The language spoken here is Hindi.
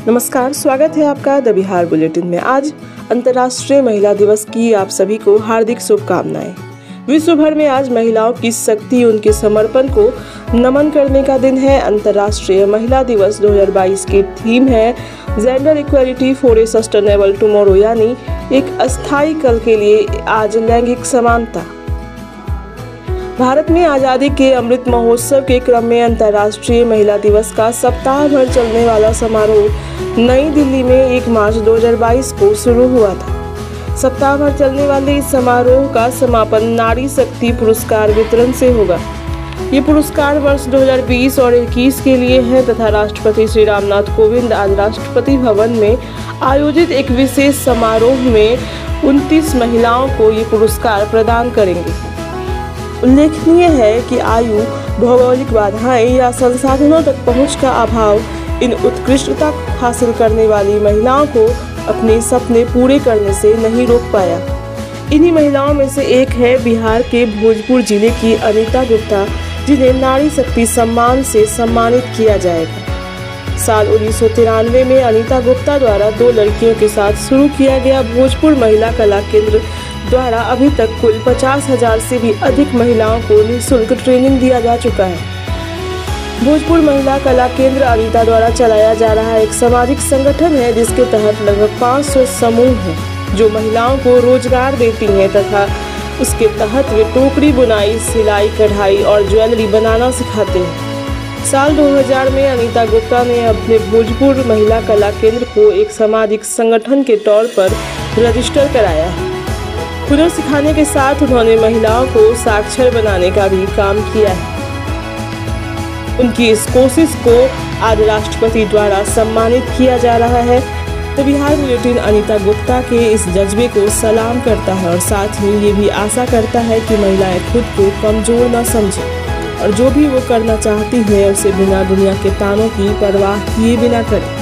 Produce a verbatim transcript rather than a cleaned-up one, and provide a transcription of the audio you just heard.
नमस्कार, स्वागत है आपका द बिहार बुलेटिन में। आज अंतर्राष्ट्रीय महिला दिवस की आप सभी को हार्दिक शुभकामनाएं। विश्व भर में आज महिलाओं की शक्ति, उनके समर्पण को नमन करने का दिन है। अंतर्राष्ट्रीय महिला दिवस दो हज़ार बाईस की थीम है gender equality for a sustainable tomorrow, यानी एक अस्थायी कल के लिए आज लैंगिक समानता। भारत में आज़ादी के अमृत महोत्सव के क्रम में अंतर्राष्ट्रीय महिला दिवस का सप्ताह भर चलने वाला समारोह नई दिल्ली में एक मार्च दो हज़ार बाईस को शुरू हुआ था। सप्ताह भर चलने वाले इस समारोह का समापन नारी शक्ति पुरस्कार वितरण से होगा। ये पुरस्कार वर्ष दो हज़ार बीस और इक्कीस के लिए है तथा राष्ट्रपति श्री रामनाथ कोविंद आज राष्ट्रपति भवन में आयोजित एक विशेष समारोह में उनतीस महिलाओं को ये पुरस्कार प्रदान करेंगे। उल्लेखनीय है कि आयु, भौगोलिक बाधाएं या संसाधनों तक पहुंच का अभाव इन उत्कृष्टता हासिल करने वाली महिलाओं को अपने सपने पूरे करने से नहीं रोक पाया। इन्हीं महिलाओं में से एक है बिहार के भोजपुर जिले की अनीता गुप्ता, जिन्हें नारी शक्ति सम्मान से सम्मानित किया जाएगा। साल उन्नीस सौ तिरानवे में अनीता गुप्ता द्वारा दो लड़कियों के साथ शुरू किया गया भोजपुर महिला कला केंद्र द्वारा अभी तक कुल पचास हजार से भी अधिक महिलाओं को निःशुल्क ट्रेनिंग दिया जा चुका है। भोजपुर महिला कला केंद्र अनीता द्वारा चलाया जा रहा एक सामाजिक संगठन है, जिसके तहत लगभग पाँच सौ समूह हैं जो महिलाओं को रोजगार देती हैं तथा उसके तहत वे टोकरी बुनाई, सिलाई, कढ़ाई और ज्वेलरी बनाना सिखाते हैं। साल दो हज़ार में अनीता गुप्ता ने अपने भोजपुर महिला कला केंद्र को एक सामाजिक संगठन के तौर पर रजिस्टर कराया है। हुनर सिखाने के साथ उन्होंने महिलाओं को साक्षर बनाने का भी काम किया है। उनकी इस कोशिश को आज राष्ट्रपति द्वारा सम्मानित किया जा रहा है। तो बिहार बुलेटिन अनीता गुप्ता के इस जज्बे को सलाम करता है और साथ ही ये भी आशा करता है कि महिलाएं खुद को कमजोर न समझें और जो भी वो करना चाहती है उसे बिना दुनिया के तानों की परवाह किए बिना करें।